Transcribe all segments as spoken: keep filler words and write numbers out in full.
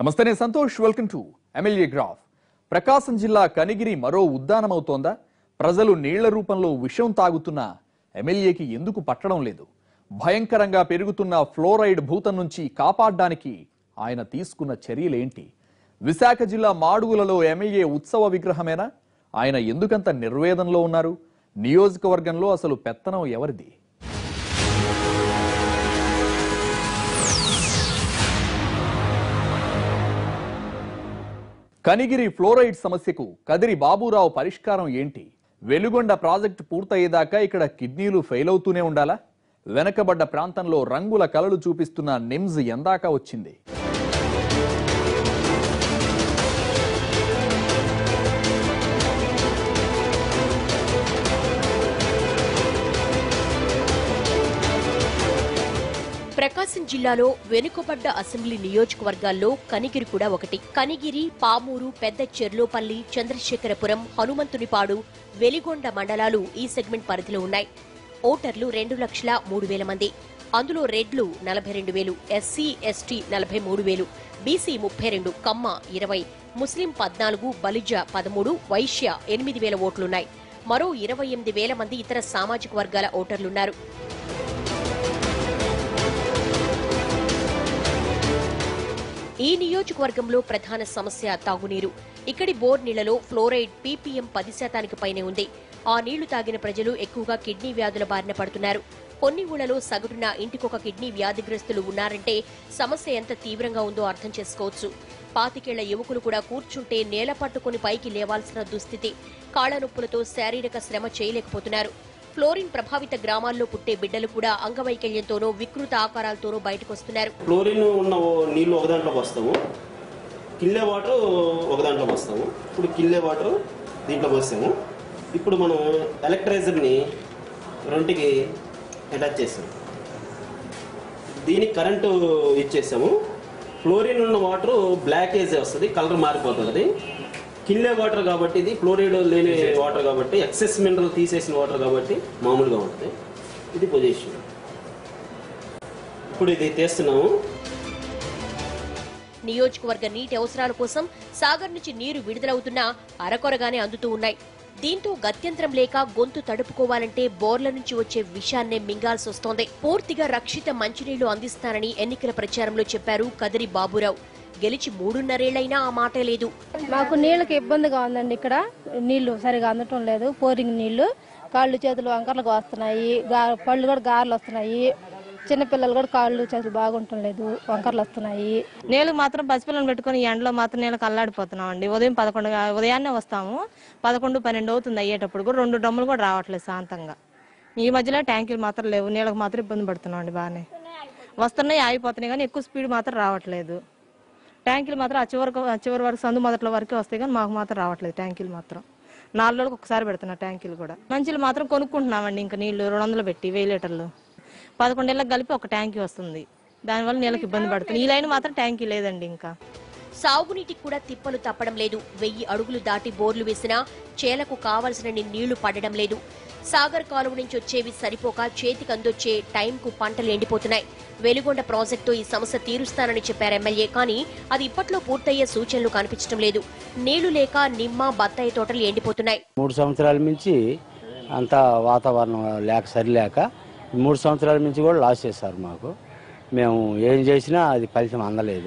నమస్తే నేను Santosh welcome to MLA graph. Prakasam జిల్లా కనిగిరి మరో ఉద్దానమవుతోందా? ప్రజలు నీళ్ల రూపంలో విషం తాగుతున్న ఎమ్మెల్యేకి ఎందుకు పట్టడం లేదు? భయంకరంగా పెరుగుతున్న ఫ్లోరైడ్ భూతం నుంచి కాపాడడానికి ఆయన తీసుకున్న చర్యలేంటి? విశాఖ జిల్లా మాడుగులలో ఎమ్మెల్యే ఉత్సవ విగ్రహమేనా? ఆయన ఎందుకంత నిర్వేదంలో ఉన్నారు? నియోజకవర్గంలో అసలు పెత్తనం ఎవరిది? కనిగిరి ఫ్లోరైడ్ సమస్యకు కదిరి బాబురావు పరిష్కారం ఏంటి? వెలుగొండ ప్రాజెక్టు పూర్తయ్యేదాకా ఇక్కడ కిడ్నీలు ఫెయిల్ అవుతూనే ఉండాలా? వెనకబడ్డ ప్రాంతంలో రంగుల కలలు చూపిస్తున్న నిమ్స్ ఎందాకా వచ్చింది? ప్రకాశం జిల్లాలో వెనుకబడ్డ అసెంబ్లీ నియోజకవర్గాల్లో కనిగిరి కూడా ఒకటి. కనిగిరి, పామూరు, పెద్ద చెర్లోపల్లి, చంద్రశేఖరపురం, హనుమంతునిపాడు, వెలిగొండ మండలాలు ఈ సెగ్మెంట్ పరిధిలో ఉన్నాయి. ఓటర్లు రెండు లక్షల మూడు వేల మంది. అందులో రెడ్లు నలభై రెండు వేలు, ఎస్సీ ఎస్టీ నలభై మూడు వేలు, బీసీ ముప్పై రెండు, కమ్మ ఇరవై, ముస్లిం పద్నాలుగు, బలిజ పదమూడు, వైశ్య ఎనిమిది వేల ఓట్లున్నాయి. మరో ఇరవై ఎనిమిది వేల మంది ఇతర సామాజిక వర్గాల ఓటర్లున్నారు. ఈ నియోజకవర్గంలో ప్రధాన సమస్య తాగునీరు. ఇక్కడి బోర్ నీళ్లలో ఫ్లోరైడ్ పీపీఎం పది శాతానికి పైనే ఉంది. ఆ నీళ్లు తాగిన ప్రజలు ఎక్కువగా కిడ్నీ వ్యాధుల బారిన పడుతున్నారు. కొన్ని ఊళ్లలో సగటున ఇంటికొక కిడ్నీ వ్యాధిగ్రస్తులు ఉన్నారంటే సమస్య ఎంత తీవ్రంగా ఉందో అర్థం చేసుకోవచ్చు. పాతికేళ్ల యువకులు కూడా కూర్చుంటే నేల పట్టుకుని పైకి లేవాల్సిన దుస్థితి. కాళ్ల నొప్పులతో శారీరక శ్రమ చేయలేకపోతున్నారు. ఫ్లోరిన్ ప్రభావిత గ్రామాల్లో పుట్టే బిడ్డలు కూడా అంగవైకల్యంతోనో వికృత ఆకారాలతోనో బయటకొస్తున్నారు. ఫ్లోరిన్ ఉన్న నీళ్లు ఒక దాంట్లోకి వస్తాము, కిల్లే వాటర్ ఒక దాంట్లోకి వస్తాము. ఇప్పుడు కిల్లే వాటర్ దీంట్లోకి వస్తాము. ఇప్పుడు మనం ఎలక్ట్రైజర్ని రెండుకి అటాచ్ చేస్తాము. దీనికి కరెంటు ఇచ్చేసాము. ఫ్లోరిన్ ఉన్న వాటర్ బ్లాకేజ్ వస్తుంది, కలర్ మారిపోతుంది. కిల్లే వాటర్ కాబట్టి ఇది ఫ్లోరైడ్ లేని వాటర్ కాబట్టి ఎక్సెస్ మినరల్ తీసేసిన వాటర్ కాబట్టి మామూలుగా ఉంటుంది. ఇది పొజిషన్. ఇప్పుడు ఇది తీస్తున్నాము. నియోజకవర్గ నీటి అవసరాల కోసం సాగర్ నుంచి నీరు విడుదలవుతున్నా అరకొరగానే అందుతూ ఉన్నాయి. దీంతో గత్యంతరం లేక గొంతు తడుపుకోవాలంటే బోర్ల నుంచి వచ్చే విషాన్నే మింగాల్సి వస్తోంది. పూర్తిగా రక్షిత మంచినీళ్లు అందిస్తానని ఎన్నికల ప్రచారంలో చెప్పారు కదిరి బాబురావు. గెలిచి మూడున్నరేళ్లైనా ఆ మాటే లేదు. మాకు నీళ్ళకి ఇబ్బందిగా ఉందండి. ఇక్కడ నీళ్లు సరిగా అందటం లేదు. పోరింగ్ నీళ్లు కాళ్ళు చేతులు వంకర్లకు వస్తున్నాయి, పళ్ళు కూడా గారెలు వస్తున్నాయి. చిన్నపిల్లలు కూడా కాళ్ళు చేతులు బాగుంటం లేదు, వంకర్లు వస్తున్నాయి. నీళ్ళకి మాత్రం పసిపిల్లలు పెట్టుకుని ఎండలో మాత్రం నీళ్ళకి అల్లాడిపోతున్నాం అండి. ఉదయం పదకొండు ఉదయాన్నే వస్తాము, పదకొండు పన్నెండు అవుతుంది అయ్యేటప్పుడు కూడా రెండు డ్రమ్ములు కూడా రావట్లేదు శాంతంగా. ఈ మధ్యలో ట్యాంకులు మాత్రం లేవు, నీళ్ళకి మాత్రం ఇబ్బంది పడుతున్నాం అండి. బాగానే వస్తున్నాయి, ఆగిపోతున్నాయి, కానీ ఎక్కువ స్పీడ్ మాత్రం రావట్లేదు. ట్యాంకులు మాత్రం ఆ చివరికి చివరి వరకు సందు మొదట్ల వరకే వస్తాయి, కానీ మాకు మాత్రం రావట్లేదు. ట్యాంకులు మాత్రం నాలుగు రోజులకు ఒకసారి పెడుతున్నా. ట్యాంకులు కూడా మంచిలు మాత్రం కొనుక్కుంటున్నామండి. ఇంకా నీళ్లు రెండు వందలు పెట్టి వెయ్యి లీటర్లు పదకొండేళ్ళకి కలిపి ఒక ట్యాంకీ వస్తుంది. దానివల్ల నీళ్ళకి ఇబ్బంది పడుతుంది. ఈ లైన్ మాత్రం ట్యాంకీ లేదండి. ఇంకా సాగునీటికి కూడా తిప్పలు తప్పడం లేదు. వెయ్యి అడుగులు దాటి బోర్లు వేసినా చేలకు కావలసిన నీళ్లు పడడం లేదు. సాగర్ కాలువ నుంచి వచ్చేవి సరిపోక చేతికి అందొచ్చే టైంకు పంటలు ఎండిపోతున్నాయి. వెలుగొండ ప్రాజెక్టుతో ఈ సమస్య తీరుస్తానని చెప్పారు ఎమ్మెల్యే, కానీ అది ఇప్పట్లో పూర్తయ్యే సూచనలు కనిపించడం లేదు. నీళ్లు లేక నిమ్మ, బత్తాయి తోటలు ఎండిపోతున్నాయి. మూడు సంవత్సరాల నుంచి అంతా వాతావరణం లేక సరిలేక మూడు సంవత్సరాల నుంచి కూడా లాస్ చేశారు మాకు. మేము ఏం చేసినా అది ఫలితం అందలేదు.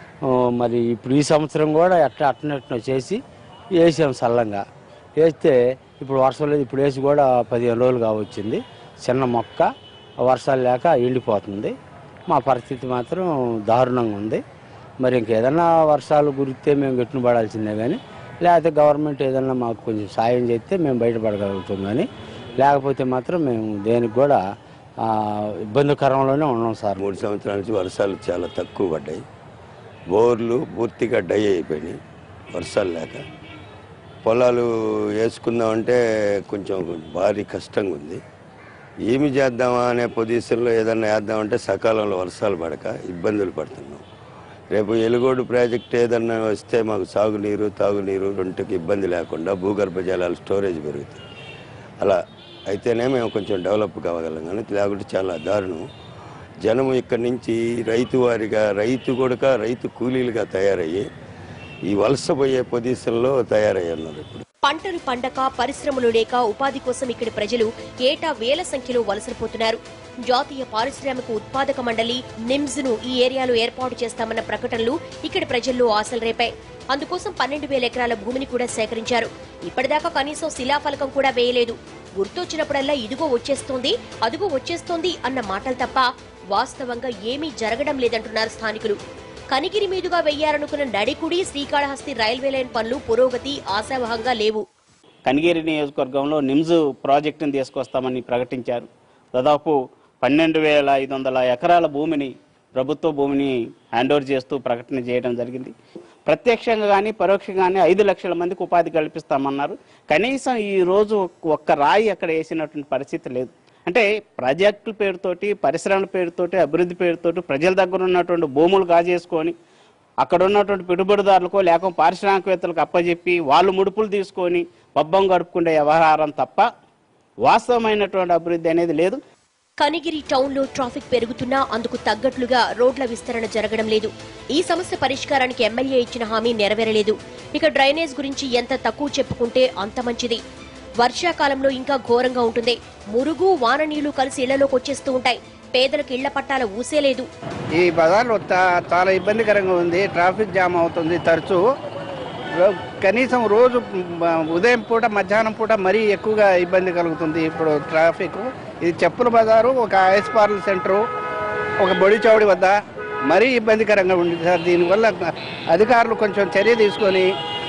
మరి ఇప్పుడు ఈ సంవత్సరం కూడా ఎట్లా అట్టనట్టు చేసి వేసాం సల్లంగా. వేస్తే ఇప్పుడు వర్షం లేదు. ఇప్పుడు వేసి కూడా పదిహేను రోజులుగా వచ్చింది. చిన్న మొక్క వర్షాలు లేక ఎండిపోతుంది. మా పరిస్థితి మాత్రం దారుణంగా ఉంది. మరి ఇంకేదన్నా వర్షాలు గురిస్తే మేము గట్టును పడాల్సిందే, కానీ లేకపోతే గవర్నమెంట్ ఏదన్నా మాకు కొంచెం సాయం చేస్తే మేము బయటపడగలుగుతాం. కానీ లేకపోతే మాత్రం మేము దేనికి కూడా ఇబ్బందికరంలోనే ఉన్నాం సార్. మూడు సంవత్సరాల నుంచి వర్షాలు చాలా తక్కువ పడ్డాయి. బోర్లు పూర్తిగా డై అయిపోయినాయి వర్షాలు లేక. పొలాలు వేసుకుందామంటే కొంచెం భారీ కష్టంగా ఉంది. ఏమి చేద్దామా అనే పొజిషన్లో ఏదన్నా వేద్దామంటే సకాలంలో వర్షాలు పడక ఇబ్బందులు పడుతున్నాం. రేపు ఎలుగోడు ప్రాజెక్ట్ ఏదన్నా వస్తే మాకు సాగునీరు తాగునీరు రెండుకి ఇబ్బంది లేకుండా భూగర్భ జలాలు స్టోరేజ్ పెరుగుతాయి. అలా అయితేనే మేము కొంచెం డెవలప్ కావగలం, కానీ లేకుంటే చాలా దారుణం. జనం ఇక్కడి నుంచి రైతు వారిగా రైతు కూడా రైతు కూలీలుగా తయారయ్యి ఈ వలసపోయే పొజిషన్లో తయారయ్యున్నారు. ఇప్పుడు పంటలు పండక పరిశ్రమలు లేక ఉపాధి కోసం ఇక్కడి ప్రజలు ఏటా వేల సంఖ్యలో వలసపోతున్నారు. జాతీయ పారిశ్రామిక ఉత్పాదక మండలి నిమ్స్ ను ఈ ఏరియాలో ఏర్పాటు చేస్తామన్న ప్రకటనలు ఇక్కడి ప్రజల్లో ఆశలు రేపాయి. అందుకోసం పన్నెండు వేల ఎకరాల భూమిని కూడా సేకరించారు. ఇప్పటిదాకా కనీసం శిలాఫలకం కూడా వేయలేదు. గుర్తొచ్చినప్పుడల్లా ఇదిగో వచ్చేస్తోంది అదిగో వచ్చేస్తోంది అన్న మాటలు తప్ప వాస్తవంగా ఏమీ జరగడం లేదంటున్నారు స్థానికులు. కనిగిరి మీదుగా వెయ్యాలనుకున్న నడికుడి శ్రీకాళహస్తి రైల్వే లైన్ పనులు పురోగతి ఆశావహంగా లేవు. కనిగిరి నియోజకవర్గంలో నిమ్స్ ప్రాజెక్టును తీసుకొస్తామని ప్రకటించారు. దాదాపు పన్నెండు వేల ఐదు వందల ఎకరాల భూమిని ప్రభుత్వ భూమిని హ్యాండ్ ఓవర్ చేస్తూ ప్రకటన చేయడం జరిగింది. ప్రత్యక్షంగా కానీ పరోక్షంగా కానీ ఐదు లక్షల మందికి ఉపాధి కల్పిస్తామన్నారు. కనీసం ఈ రోజు ఒక్క రాయి అక్కడ వేసినటువంటి పరిస్థితి లేదు. అంటే ప్రాజెక్టుల పేరుతోటి పరిశ్రమల పేరుతోటి అభివృద్ధి పేరుతోటి ప్రజల దగ్గర ఉన్నటువంటి భూములు కాజేసుకొని అక్కడ ఉన్నటువంటి పెట్టుబడిదారులకు లేక పారిశ్రామికవేత్తలకు అప్పచెప్పి వాళ్ళు ముడుపులు తీసుకొని పబ్బం గడుపుకునే వ్యవహారం తప్ప వాస్తవమైనటువంటి అభివృద్ధి అనేది లేదు. కనిగిరి టౌన్ లో ట్రాఫిక్ పెరుగుతున్నా అందుకు తగ్గట్లుగా రోడ్ల విస్తరణ జరగడం లేదు. ఈ సమస్య పరిష్కారానికి ఎమ్మెల్యే ఇచ్చిన హామీ నెరవేరలేదు. ఇక డ్రైనేజ్ గురించి ఎంత తక్కువ చెప్పుకుంటే అంత మంచిది. వర్షాకాలంలో ఇంకా ఘోరంగా ఉంటుంది. మురుగు వాన నీళ్లు కలిసి ఇళ్లలోకి వచ్చేస్తూ ఉంటాయి. పేదలకు ఇళ్ల పట్టాల ఊసేలేదు. ఈ బజార్లో చాలా ఇబ్బందికరంగా ఉంది. ట్రాఫిక్ జామ్ అవుతుంది తరచూ. కనీసం రోజు ఉదయం పూట మధ్యాహ్నం పూట మరీ ఎక్కువగా ఇబ్బంది కలుగుతుంది. ఇప్పుడు ట్రాఫిక్ ఇది చెప్పుల బజారు, ఒక ఐస్ పార్లర్ సెంటరు, ఒక బొడి చౌడి వద్ద మరీ ఇబ్బందికరంగా ఉంది సార్. దీనివల్ల అధికారులు కొంచెం చర్య తీసుకొని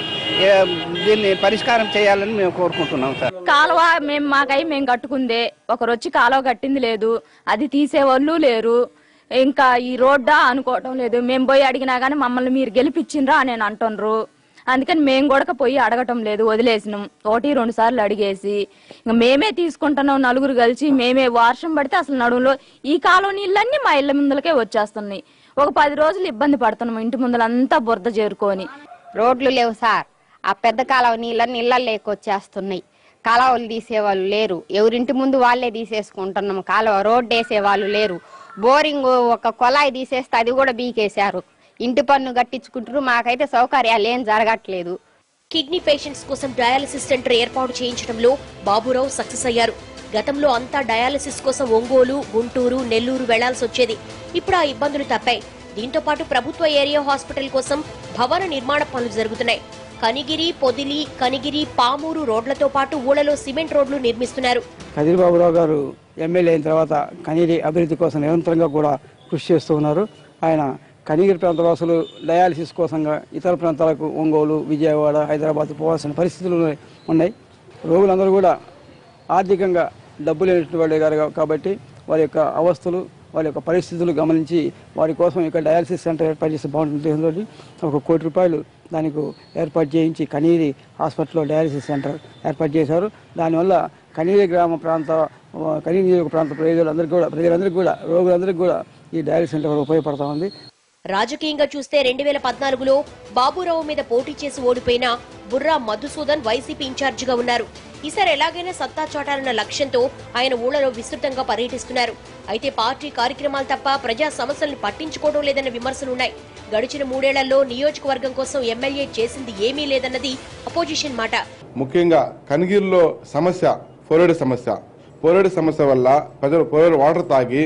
దీన్ని పరిష్కారం చేయాలని మేము కోరుకుంటున్నాం సార్. కాలువ మేము మాకై మేము కట్టుకుందే, ఒకరు వచ్చి కాలువ కట్టింది లేదు, అది తీసేవాళ్ళు లేరు. ఇంకా ఈ రోడ్డా అనుకోవటం లేదు. మేము పోయి అడిగినా కానీ మమ్మల్ని మీరు గెలిపించిండ్రా అని అంటున్నారు. అందుకని మేము కూడా పోయి అడగటం లేదు, వదిలేసినాం. ఒకటి రెండు సార్లు అడిగేసి ఇంకా మేమే తీసుకుంటున్నాం నలుగురు కలిసి. మేమే వర్షం పడితే అసలు నడుములో ఈ కాలువ నీళ్ళన్నీ మా ఇళ్ల ముందలకే వచ్చేస్తున్నాయి. ఒక పది రోజులు ఇబ్బంది పడుతున్నాం ఇంటి ముందలంతా బురద చేరుకొని. రోడ్లు లేవు సార్. ఆ పెద్ద కాలువ నీళ్ళని ఇళ్లలోకి వచ్చేస్తున్నాయి. కాలువలు తీసేవాళ్ళు లేరు. ఎవరింటి ముందు వాళ్ళే తీసేసుకుంటున్నాం. కాలువ రోడ్డు వేసేవాళ్ళు లేరు. బోరింగ్ ఒక కొలాయి తీసేస్తే అది కూడా బీకేశారు. ఇంటి పన్ను కట్టించుకుంటారు. మాకైతే సౌకర్యాలు ఏం జరగట్లేదు. కిడ్నీ పేషెంట్స్ కోసం డయాలసిస్ సెంటర్ ఏర్పాటు చేయించడంలో బాబురావు సక్సెస్ అయ్యారు. గతంలో అంతా డయాలసిస్ కోసం ఒంగోలు, గుంటూరు, నెల్లూరు వెళ్లాల్సి వచ్చేది. ఇప్పుడు ఆ ఇబ్బందులు తప్పాయి. దీంతో పాటు ప్రభుత్వ ఏరియా హాస్పిటల్ కోసం భవన నిర్మాణ పనులు జరుగుతున్నాయి. కనిగిరి, పొదిలి, కనిగిరి, పామూరు రోడ్లతో పాటు ఊళ్ళలో సిమెంట్ రోడ్లు నిర్మిస్తున్నారు. కదిరి బాబురావు గారు ఎమ్మెల్యే అయిన తర్వాత కనిగిరి అభివృద్ధి కోసం నిరంతరంగా కూడా కృషి చేస్తూ ఉన్నారు. ఆయన కనిగిరి ప్రాంత వాసులు డయాలసిస్ కోసంగా ఇతర ప్రాంతాలకు ఒంగోలు, విజయవాడ, హైదరాబాద్ పోవాల్సిన పరిస్థితులు ఉన్నాయి. రోగులందరూ కూడా ఆర్థికంగా డబ్బు లేనటువంటి వాళ్ళే గారు కాబట్టి వారి యొక్క అవస్థలు, వారి యొక్క పరిస్థితులు గమనించి వారి కోసం ఇక్కడ డయాలసిస్ సెంటర్ ఏర్పాటు చేస్తే బాగుంటుంది. ఒక కోటి రూపాయలు దానికి ఏర్పాటు చేయించి కనిగిరి హాస్పిటల్లో డయాలసిస్ సెంటర్ ఏర్పాటు చేశారు. దానివల్ల కనిగిరి గ్రామ ప్రాంత కనిగిరి ప్రాంత ప్రజలందరికీ కూడా ప్రజలందరికీ కూడా రోగులందరికీ కూడా ఈ డయాలసిస్ సెంటర్ ఉపయోగపడతా ఉంది. రాజకీయంగా చూస్తే రెండు వేల పద్నాలుగులో బాబురావు మీద పోటీ చేసి ఓడిపోయిన బుర్రా మధుసూదన్ వైసీపీ ఇన్ఛార్జిగా ఉన్నారు. ఈసారి ఎలాగైనా సత్తా చాటాలన్న లక్ష్యంతో ఆయన ఊళ్ళలో విస్తృతంగా పర్యటిస్తున్నారు. అయితే పార్టీ కార్యక్రమాలు తప్ప ప్రజా సమస్యలను పట్టించుకోవడం లేదన్న విమర్శలున్నాయి. గడిచిన మూడేళ్లలో నియోజకవర్గం కోసం ఎమ్మెల్యే చేసింది ఏమీ లేదన్నది అపోజిషన్ మాట. ముఖ్యంగా కనిగిరిలో సమస్య పోలేడు సమస్య. పోలేడు సమస్య వల్ల ప్రజలు పోలేడు వాటర్ తాగి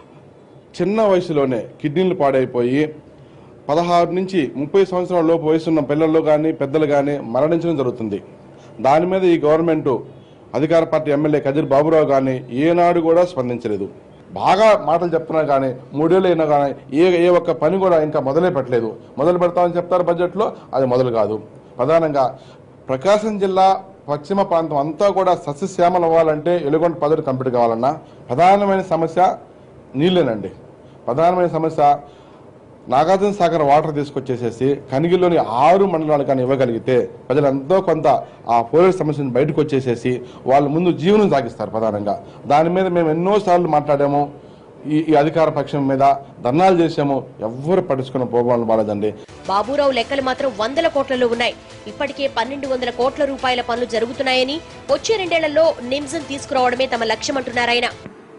చిన్న వయసులోనే కిడ్నీలు పాడైపోయి పదహారు నుంచి ముప్పై సంవత్సరాల లోపు వయసున్న పిల్లలు కానీ పెద్దలు కానీ మరణించడం జరుగుతుంది. దాని మీద ఈ గవర్నమెంట్ అధికార పార్టీ ఎమ్మెల్యే కదిరి బాబురావు కానీ ఏనాడు కూడా స్పందించలేదు. బాగా మాటలు చెప్తున్నారు కానీ మూడేళ్ళు అయినా కానీ ఏ ఏ ఒక్క పని కూడా ఇంకా మొదలే పెట్టలేదు. మొదలు పెడతామని చెప్తారు బడ్జెట్లో, అది మొదలు కాదు. ప్రధానంగా ప్రకాశం జిల్లా పశ్చిమ ప్రాంతం అంతా కూడా సస్యశ్యామలం అవ్వాలంటే ఎలుగొండ పదవి కంప్లీట్ కావాలన్నా ప్రధానమైన సమస్య నీళ్ళేనండి. ప్రధానమైన సమస్య నాగార్జున సాగర్ వాటర్ తీసుకొచ్చేసేసి కనిగిరిలోని ఆరు మండలాలు కానీ ఇవ్వగలిగితే ప్రజలంతో కొంత ఆ పోలేరు సమస్యను బయటకు వచ్చేసేసి వాళ్ళ ముందు జీవనం సాగిస్తారు. ప్రధానంగా దాని మీద మేము ఎన్నోసార్లు మాట్లాడాము. ఈ ఈ అధికార పక్షం మీద ధర్నాలు చేసాము. ఎవ్వరు పట్టించుకున్న పోగొలను బాలేదండి. బాబురావు లెక్కలు మాత్రం వందల కోట్లలో ఉన్నాయి. ఇప్పటికే పన్నెండు వందల కోట్ల రూపాయల పనులు జరుగుతున్నాయని, వచ్చే రెండేళ్లలో నిమ్స్ తీసుకురావడమే తమ లక్ష్యమంటున్నారాయన.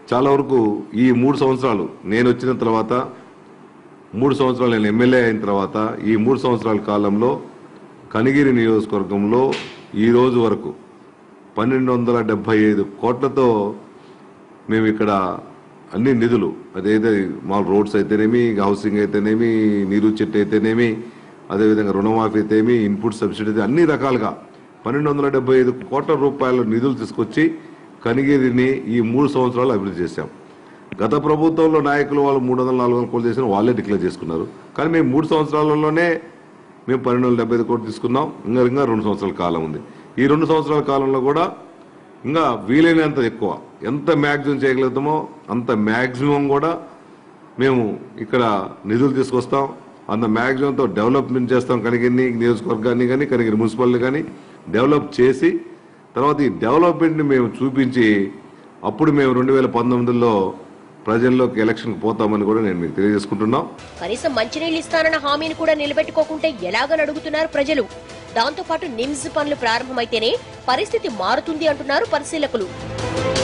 చాలా వరకు ఈ మూడు సంవత్సరాలు నేను వచ్చిన తర్వాత మూడు సంవత్సరాలు నేను ఎమ్మెల్యే అయిన తర్వాత ఈ మూడు సంవత్సరాల కాలంలో కనిగిరి నియోజకవర్గంలో ఈ రోజు వరకు పన్నెండు వందల డెబ్బై ఐదు కోట్లతో మేము ఇక్కడ అన్ని నిధులు అదేదో మా రోడ్స్ అయితేనేమి హౌసింగ్ అయితేనేమి నీరు చెట్టు అయితేనేమి అదేవిధంగా రుణమాఫీ అయితేమి ఇన్పుట్ సబ్సిడీ అన్ని రకాలుగా పన్నెండు వందల డెబ్బై ఐదు కోట్ల రూపాయల నిధులు తీసుకొచ్చి కనిగిరిని ఈ మూడు సంవత్సరాలు అభివృద్ధి చేశాం. గత ప్రభుత్వంలో నాయకులు వాళ్ళు మూడు వందల నాలుగు వందల కోట్లు చేసిన వాళ్ళే డిక్లేర్ చేసుకున్నారు. కానీ మేము మూడు సంవత్సరాలలోనే మేము పన్నెండు వందల డెబ్బై ఐదు కోట్లు తీసుకున్నాం. ఇంకా ఇంకా రెండు సంవత్సరాల కాలం ఉంది. ఈ రెండు సంవత్సరాల కాలంలో కూడా ఇంకా వీలైనంత ఎక్కువ ఎంత మ్యాక్సిమం చేయగలుగుతామో అంత మ్యాక్సిమం కూడా మేము ఇక్కడ నిధులు తీసుకొస్తాం. అంత మ్యాక్సిమంతో డెవలప్మెంట్ చేస్తాం. కనిగిరి నియోజకవర్గాన్ని కానీ కనిగిరి మున్సిపాలిటీ కానీ డెవలప్ చేసి తర్వాత ఈ డెవలప్మెంట్ని మేము చూపించి అప్పుడు మేము రెండు వేల పంతొమ్మిదిలో ప్రజల్లోకి ఎలక్షన్కి పోతామని కూడా నేను మీకు తెలియజేసుకుంటున్నాం. కనీసం మంచినీళ్ళు ఇస్తానన్న హామీని కూడా నిలబెట్టుకోకుంటే ఎలాగని అడుగుతున్నారు ప్రజలు. దాంతో పాటు నిమ్స్ పనులు ప్రారంభమైతేనే పరిస్థితి మారుతుంది అంటున్నారు పరిశీలకులు.